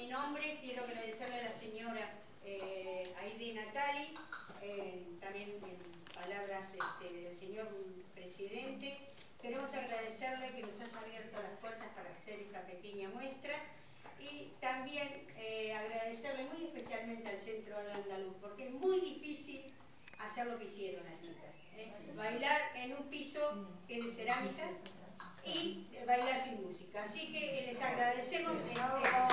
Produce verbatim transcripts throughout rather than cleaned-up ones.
Mi nombre, quiero agradecerle a la señora eh, Aide Natali, eh, también en palabras este, del señor presidente. Queremos agradecerle que nos haya abierto las puertas para hacer esta pequeña muestra y también eh, agradecerle muy especialmente al Centro Al-Andaluz, porque es muy difícil hacer lo que hicieron las chicas. ¿eh? Bailar en un piso que es de cerámica y bailar sin música. Así que les agradecemos. Este,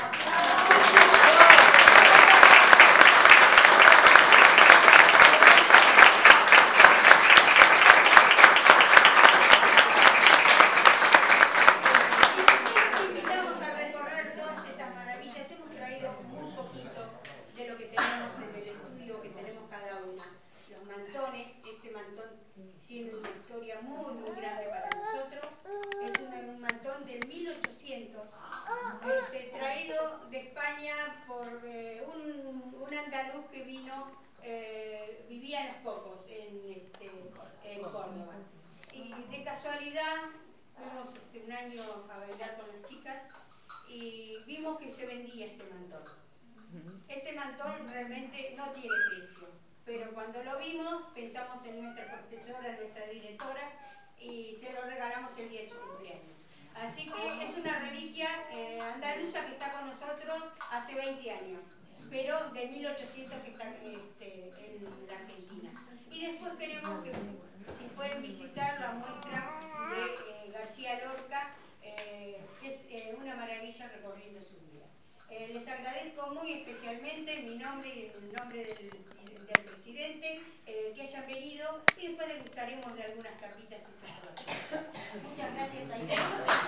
Este mantón tiene una historia muy muy grande para nosotros. Es un, un mantón del mil ochocientos, este, traído de España por eh, un, un andaluz que vino, eh, vivía en Los Cocos, en, este, en Córdoba. Y de casualidad fuimos este, un año a bailar con las chicas y vimos que se vendía este mantón. Este mantón realmente no tiene precio, pero cuando lo vimos pensamos en nuestra profesora, nuestra directora, y se lo regalamos el día de su cumpleaños. Así que es una reliquia eh, andaluza que está con nosotros hace veinte años, pero de mil ochocientos que está este, en la Argentina. Y después queremos que, si pueden visitar la muestra de eh, García Lorca, eh, que es eh, una maravilla recorriendo su vida. Eh, les agradezco muy especialmente en mi nombre y en el nombre del, del presidente eh, que hayan venido y después degustaremos de algunas capitas y cosas. Muchas gracias.